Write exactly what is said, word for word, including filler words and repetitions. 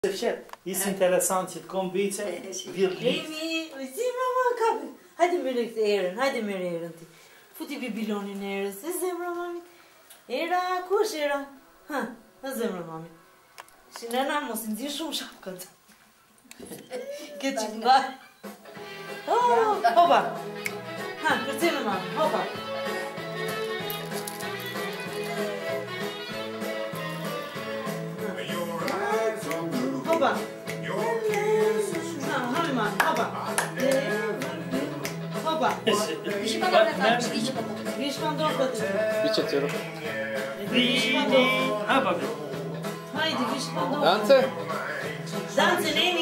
Jest interesant, het komt beetje weer lief. Amy, zie mama kapı. Hadi Mürek Aaron, hadi Mürek Aaron. Futi bir bilonin Aaron. Zemra mami. Era, koş Era. Ha, Zemra mami. Şimdi ne yapmasın diye şum şapkadı. Geçin var. Oh, hopa. Ha, Zemra mami, hopa. Hopa. Ha, hadi mami, hopa. Hopa. Вишивка kalmış, вишивка. Вишивка добре. Bir çatıyorum. Vini, ha babi. Haydi vişka добре. Dante. Dance neymi?